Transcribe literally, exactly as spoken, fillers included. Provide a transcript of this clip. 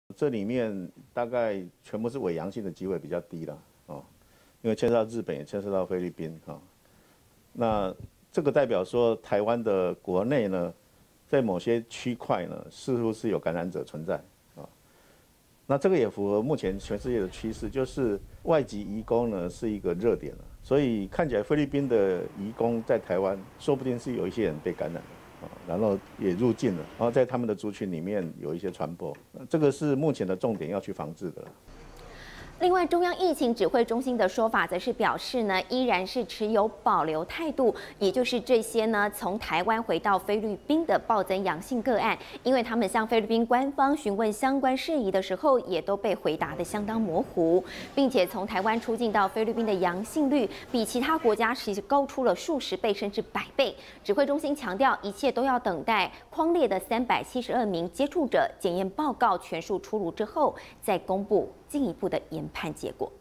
这里面大概全部是伪阳性的机会比较低了哦，因为牵涉到日本也牵涉到菲律宾啊、哦。那这个代表说台湾的国内呢，在某些区块呢，似乎是有感染者存在啊、哦。那这个也符合目前全世界的趋势，就是外籍移工呢是一个热点了，所以看起来菲律宾的移工在台湾，说不定是有一些人被感染了。 然后也入境了，然后在他们的族群里面有一些传播，这个是目前的重点要去防治的。 另外，中央疫情指挥中心的说法则是表示呢，依然是持有保留态度，也就是这些呢从台湾回到菲律宾的暴增阳性个案，因为他们向菲律宾官方询问相关事宜的时候，也都被回答得相当模糊，并且从台湾出境到菲律宾的阳性率比其他国家其实高出了数十倍甚至百倍。指挥中心强调，一切都要等待匡列的三百七十二名接触者检验报告全数出炉之后，再公布进一步的研判结果。